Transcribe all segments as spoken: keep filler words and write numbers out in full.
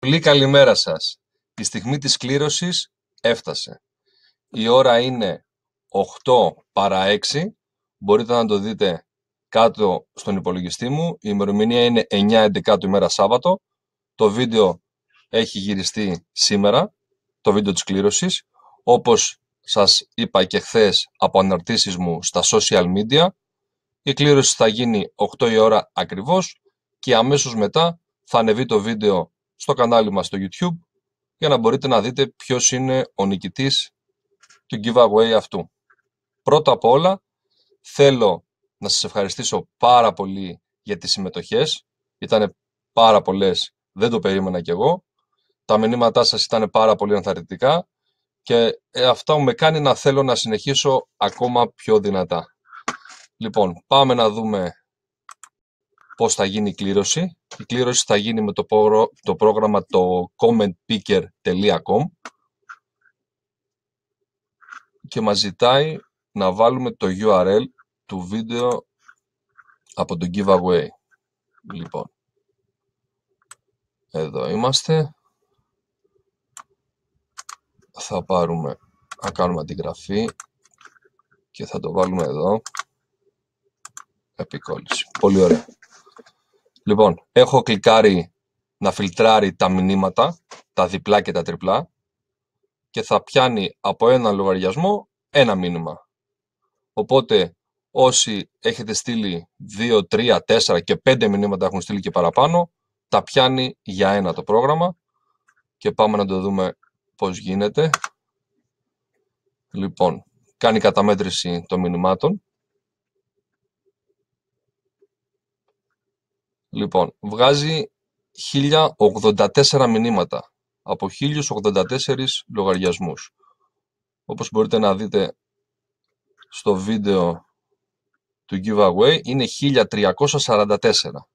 Πολύ καλημέρα σας. Η στιγμή της κλήρωσης έφτασε. Η ώρα είναι οκτώ παρά έξι. Μπορείτε να το δείτε κάτω στον υπολογιστή μου. Η ημερομηνία είναι εννιά έντεκα ημέρα Σάββατο. Το βίντεο έχει γυριστεί σήμερα, το βίντεο της κλήρωσης. Όπως σας είπα και χθες από αναρτήσεις μου στα social media, η κλήρωση θα γίνει οκτώ η ώρα ακριβώς και αμέσως μετά θα ανεβεί το βίντεο στο κανάλι μας στο YouTube για να μπορείτε να δείτε ποιος είναι ο νικητής του giveaway αυτού. Πρώτα απ' όλα θέλω να σας ευχαριστήσω πάρα πολύ για τις συμμετοχές. Ήταν πάρα πολλές, δεν το περίμενα κι εγώ. Τα μηνύματά σας ήταν πάρα πολύ ενθαρρυντικά και αυτό με κάνει να θέλω να συνεχίσω ακόμα πιο δυνατά. Λοιπόν, πάμε να δούμε πώς θα γίνει η κλήρωση. Η κλήρωση θα γίνει με το, προ... το πρόγραμμα το commentpicker τελεία com και μας ζητάει να βάλουμε το γιου αρ ελ του βίντεο από το giveaway. Λοιπόν, εδώ είμαστε. Θα πάρουμε, θα κάνουμε αντιγραφή και θα το βάλουμε εδώ. Επικόλληση. Πολύ ωραία. Λοιπόν, έχω κλικάρει να φιλτράρει τα μηνύματα, τα διπλά και τα τριπλά και θα πιάνει από ένα λογαριασμό ένα μήνυμα. Οπότε όσοι έχετε στείλει δύο, τρία, τέσσερα και πέντε μηνύματα έχουν στείλει και παραπάνω, τα πιάνει για ένα το πρόγραμμα και πάμε να το δούμε πώς γίνεται. Λοιπόν, κάνει καταμέτρηση των μηνυμάτων. Λοιπόν, βγάζει χίλια ογδόντα τέσσερα μηνύματα από χίλιους ογδόντα τέσσερις λογαριασμούς. Όπως μπορείτε να δείτε στο βίντεο του giveaway, είναι χίλια τριακόσια σαράντα τέσσερα.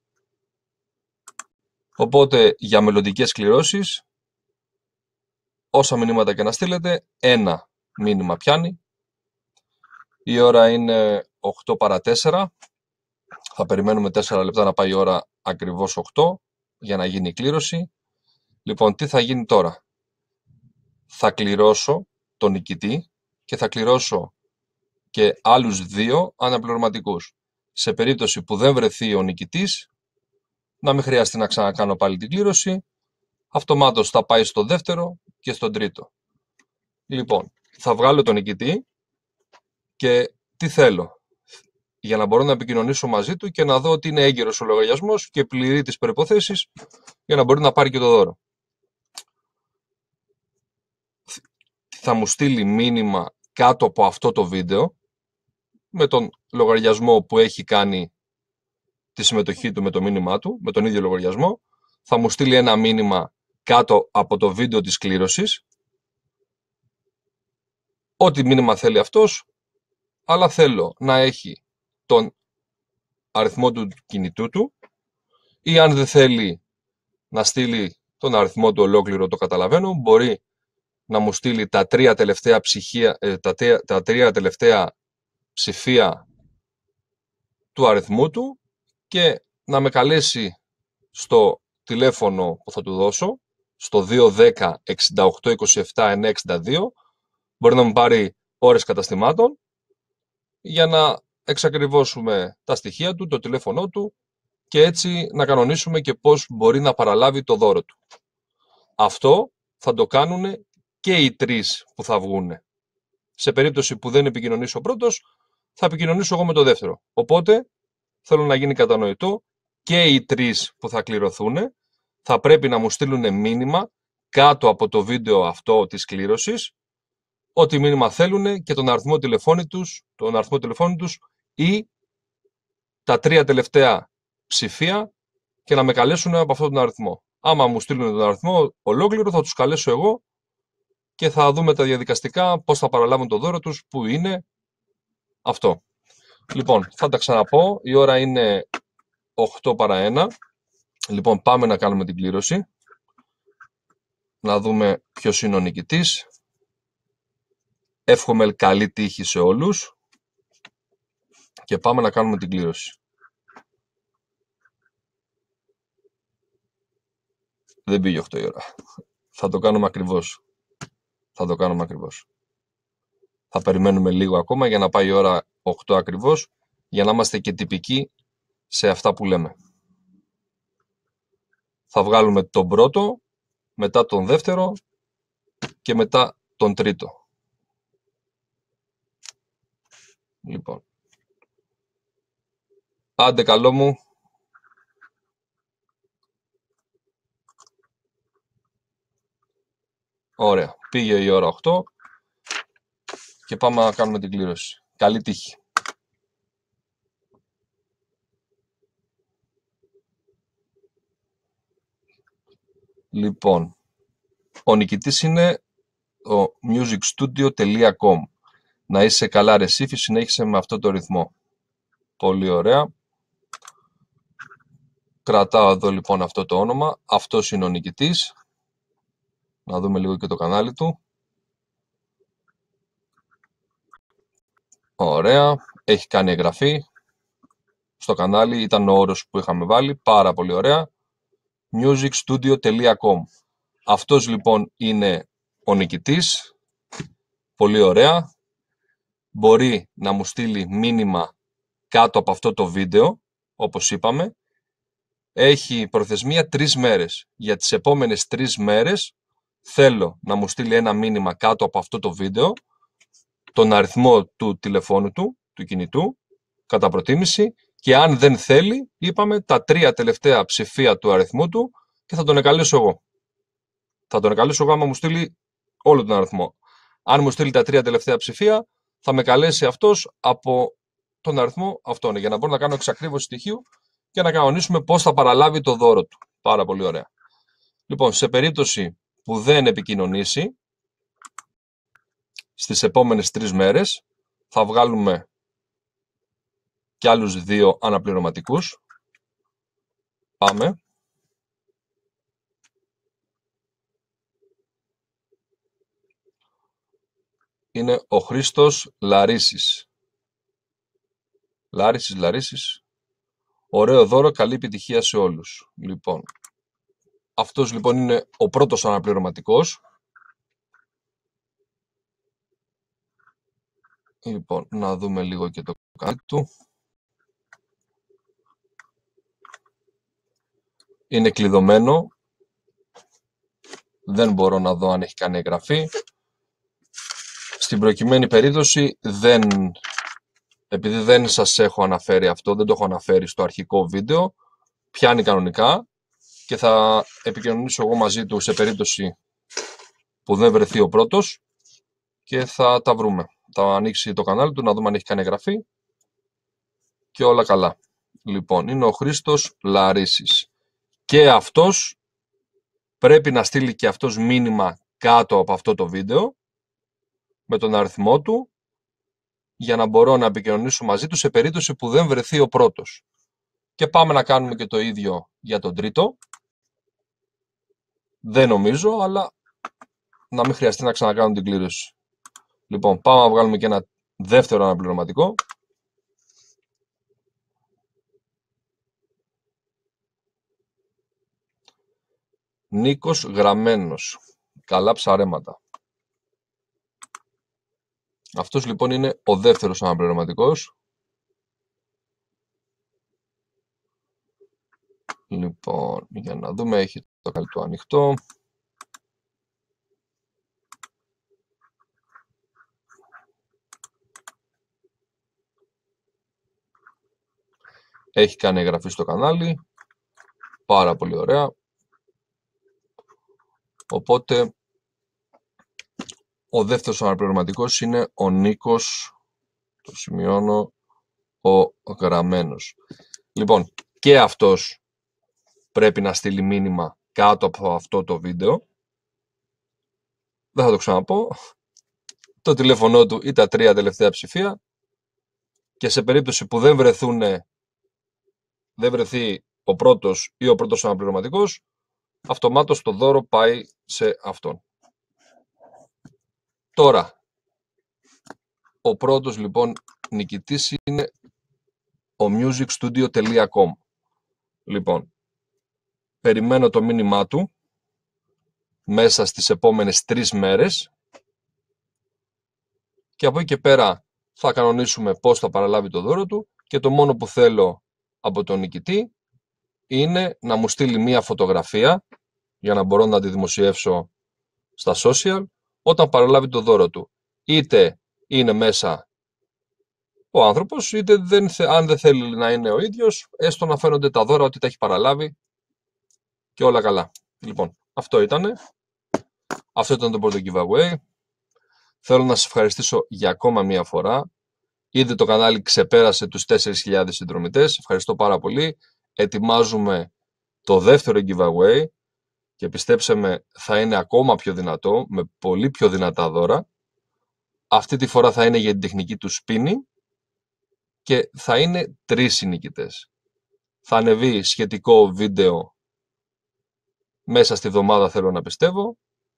Οπότε για μελλοντικές κληρώσεις, όσα μηνύματα και να στείλετε, ένα μήνυμα πιάνει. Η ώρα είναι οκτώ παρά τέσσερα. Θα περιμένουμε τέσσερα λεπτά να πάει η ώρα ακριβώς οκτώ για να γίνει η κλήρωση. Λοιπόν, τι θα γίνει τώρα? Θα κληρώσω τον νικητή και θα κληρώσω και άλλους δύο αναπληρωματικούς. Σε περίπτωση που δεν βρεθεί ο νικητής, να μην χρειαστεί να ξανακάνω πάλι την κλήρωση, αυτομάτως θα πάει στο δεύτερο και στον τρίτο. Λοιπόν, θα βγάλω τον νικητή και τι θέλω? Για να μπορώ να επικοινωνήσω μαζί του και να δω ότι είναι έγκυρος ο λογαριασμός και πληρεί τις προϋποθέσεις για να μπορεί να πάρει και το δώρο. Θα μου στείλει μήνυμα κάτω από αυτό το βίντεο με τον λογαριασμό που έχει κάνει τη συμμετοχή του με το μήνυμά του, με τον ίδιο λογαριασμό. Θα μου στείλει ένα μήνυμα κάτω από το βίντεο της κλήρωσης. Ό,τι μήνυμα θέλει αυτός, αλλά θέλω να έχει τον αριθμό του κινητού του ή αν δεν θέλει να στείλει τον αριθμό του ολόκληρο, το καταλαβαίνω, μπορεί να μου στείλει τα τρία τελευταία, ψυχία, ε, τα, τα τρία τελευταία ψηφία του αριθμού του και να με καλέσει στο τηλέφωνο που θα του δώσω, στο δύο δέκα εξήντα οκτώ είκοσι επτά εννιακόσια εξήντα δύο. Μπορεί να μου πάρει ώρες καταστημάτων για να εξακριβώσουμε τα στοιχεία του, το τηλέφωνο του και έτσι να κανονίσουμε και πώς μπορεί να παραλάβει το δώρο του. Αυτό θα το κάνουν και οι τρεις που θα βγουν. Σε περίπτωση που δεν επικοινωνήσω ο πρώτος, θα επικοινωνήσω εγώ με το δεύτερο. Οπότε θέλω να γίνει κατανοητό, και οι τρεις που θα κληρωθούν θα πρέπει να μου στείλουν μήνυμα κάτω από το βίντεο αυτό της κλήρωσης, ό,τι μήνυμα θέλουν και τον αριθμό τηλεφώνου τους, τον αριθμό τηλεφώνου τους ή τα τρία τελευταία ψηφία και να με καλέσουν από αυτόν τον αριθμό. Άμα μου στείλουν τον αριθμό ολόκληρο, θα τους καλέσω εγώ και θα δούμε τα διαδικαστικά, πώς θα παραλάβουν το δώρο τους, που είναι αυτό. Λοιπόν, θα τα ξαναπώ. Η ώρα είναι οκτώ παρά ένα. Λοιπόν, πάμε να κάνουμε την κλήρωση. Να δούμε ποιος είναι ο νικητής. Εύχομαι καλή τύχη σε όλους. Και πάμε να κάνουμε την κλήρωση. Δεν πήγε οκτώ η ώρα. Θα το κάνουμε ακριβώς. Θα το κάνουμε ακριβώς. Θα περιμένουμε λίγο ακόμα για να πάει η ώρα οκτώ ακριβώς, για να είμαστε και τυπικοί σε αυτά που λέμε. Θα βγάλουμε τον πρώτο, μετά τον δεύτερο και μετά τον τρίτο. Λοιπόν. Άντε καλό μου. Ωραία. Πήγε η ώρα οκτώ και πάμε να κάνουμε την κλήρωση. Καλή τύχη. Λοιπόν, ο νικητής είναι το music studio τελεία com. Να είσαι καλά ρε Σύφη, συνέχισε με αυτό το ρυθμό. Πολύ ωραία. Κρατάω εδώ λοιπόν αυτό το όνομα. Αυτός είναι ο νικητής. Να δούμε λίγο και το κανάλι του. Ωραία. Έχει κάνει εγγραφή στο κανάλι. Ήταν ο όρος που είχαμε βάλει. Πάρα πολύ ωραία. music studio τελεία com. Αυτός λοιπόν είναι ο νικητής. Πολύ ωραία. Μπορεί να μου στείλει μήνυμα κάτω από αυτό το βίντεο, όπως είπαμε. Έχει προθεσμία τρεις μέρες. Για τις επόμενες τρεις μέρες θέλω να μου στείλει ένα μήνυμα κάτω από αυτό το βίντεο, τον αριθμό του τηλεφώνου του, του κινητού, κατά προτίμηση, και αν δεν θέλει, είπαμε, τα τρία τελευταία ψηφία του αριθμού του και θα τον εκαλέσω εγώ. Θα τον εκαλέσω εγώ άμα μου στείλει όλο τον αριθμό. Αν μου στείλει τα τρία τελευταία ψηφία, θα με καλέσει αυτός από τον αριθμό αυτόν, για να μπορώ να κάνω εξακρίβωση στοιχείου και να κανονίσουμε πώς θα παραλάβει το δώρο του. Πάρα πολύ ωραία. Λοιπόν, σε περίπτωση που δεν επικοινωνήσει, στις επόμενες τρεις μέρες θα βγάλουμε και άλλους δύο αναπληρωματικούς. Πάμε. Είναι ο Χρήστος Λαρίσης. Λαρίσης, Λαρίσης. Ωραίο δώρο, καλή επιτυχία σε όλους. Λοιπόν, αυτός λοιπόν είναι ο πρώτος αναπληρωματικός. Λοιπόν, να δούμε λίγο και το κανάλι του. Είναι κλειδωμένο. Δεν μπορώ να δω αν έχει κάνει εγγραφή. Στην προκειμένη περίπτωση, δεν, επειδή δεν σας έχω αναφέρει αυτό, δεν το έχω αναφέρει στο αρχικό βίντεο, πιάνει κανονικά και θα επικοινωνήσω εγώ μαζί του σε περίπτωση που δεν βρεθεί ο πρώτος και θα τα βρούμε. Θα ανοίξει το κανάλι του, να δούμε αν έχει κάνει εγγραφή και όλα καλά. Λοιπόν, είναι ο Χρήστος Λαρίσης. Και αυτός πρέπει να στείλει και αυτός μήνυμα κάτω από αυτό το βίντεο με τον αριθμό του για να μπορώ να επικοινωνήσω μαζί του σε περίπτωση που δεν βρεθεί ο πρώτος. Και πάμε να κάνουμε και το ίδιο για τον τρίτο. Δεν νομίζω, αλλά να μην χρειαστεί να ξανακάνω την κλήρωση. Λοιπόν, πάμε να βγάλουμε και ένα δεύτερο αναπληρωματικό. Νίκος Γραμμένος. Καλά ψαρέματα. Αυτός λοιπόν είναι ο δεύτερος αναπληρωματικός. Λοιπόν, για να δούμε, έχει το κανάλι του ανοιχτό. Έχει κάνει εγγραφή στο κανάλι. Πάρα πολύ ωραία. Οπότε, ο δεύτερος αναπληρωματικός είναι ο Νίκος, το σημειώνω, ο Γραμμένος. Λοιπόν, και αυτός πρέπει να στείλει μήνυμα κάτω από αυτό το βίντεο. Δεν θα το ξαναπώ. Το τηλέφωνο του ή τα τρία τελευταία ψηφία. Και σε περίπτωση που δεν βρεθούν, δεν βρεθεί ο πρώτος ή ο πρώτος αναπληρωματικός, αυτομάτως το δώρο πάει σε αυτόν. Τώρα, ο πρώτος λοιπόν νικητής είναι ο music studio τελεία com. Λοιπόν, περιμένω το μήνυμά του μέσα στις επόμενες τρεις μέρες και από εκεί και πέρα θα κανονίσουμε πώς θα παραλάβει το δώρο του και το μόνο που θέλω από τον νικητή είναι να μου στείλει μία φωτογραφία για να μπορώ να τη δημοσιεύσω στα social όταν παραλάβει το δώρο του. Είτε είναι μέσα ο άνθρωπος, είτε δεν, αν δεν θέλει να είναι ο ίδιος, έστω να φαίνονται τα δώρα ότι τα έχει παραλάβει και όλα καλά. Λοιπόν, αυτό ήτανε. Αυτό ήταν το πρώτο giveaway. Θέλω να σας ευχαριστήσω για ακόμα μία φορά. Ήδη το κανάλι ξεπέρασε τους τέσσερις χιλιάδες συνδρομητές. Ευχαριστώ πάρα πολύ. Ετοιμάζουμε το δεύτερο giveaway και πιστέψτε με, θα είναι ακόμα πιο δυνατό, με πολύ πιο δυνατά δώρα. Αυτή τη φορά θα είναι για την τεχνική του spinning και θα είναι τρεις οι νικητές. Θα ανεβεί σχετικό βίντεο μέσα στη βδομάδα, θέλω να πιστεύω,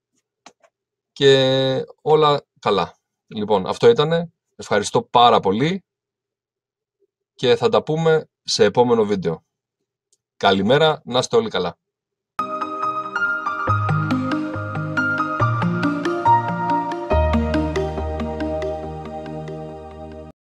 και όλα καλά. Λοιπόν, αυτό ήτανε. Ευχαριστώ πάρα πολύ και θα τα πούμε σε επόμενο βίντεο. Καλημέρα, να είστε όλοι καλά.